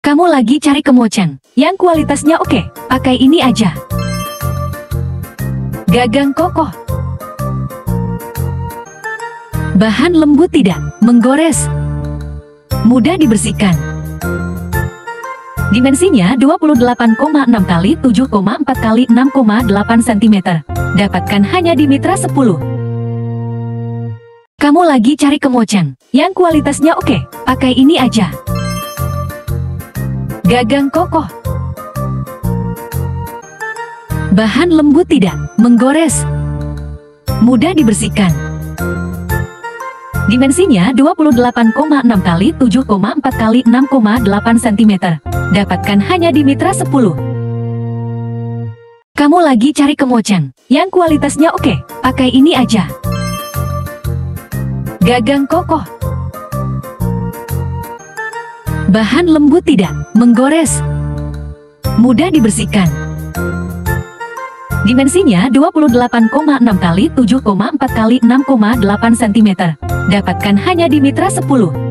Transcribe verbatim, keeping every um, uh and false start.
Kamu lagi cari kemoceng yang kualitasnya oke? Pakai ini aja. Gagang kokoh. Bahan lembut, tidak menggores. Mudah dibersihkan. Dimensinya dua puluh delapan koma enam kali tujuh koma empat kali enam koma delapan sentimeter. Dapatkan hanya di Mitra sepuluh. Kamu lagi cari kemoceng yang kualitasnya oke? Pakai ini aja. Gagang kokoh. Bahan lembut, tidak menggores. Mudah dibersihkan. Dimensinya dua puluh delapan koma enam kali tujuh koma empat kali enam koma delapan sentimeter. Dapatkan hanya di Mitra sepuluh. Kamu lagi cari kemoceng yang kualitasnya oke? Pakai ini aja. Gagang kokoh. Bahan lembut, tidak menggores. Mudah dibersihkan. Dimensinya dua puluh delapan koma enam kali tujuh koma empat kali enam koma delapan sentimeter. Dapatkan hanya di Mitra sepuluh.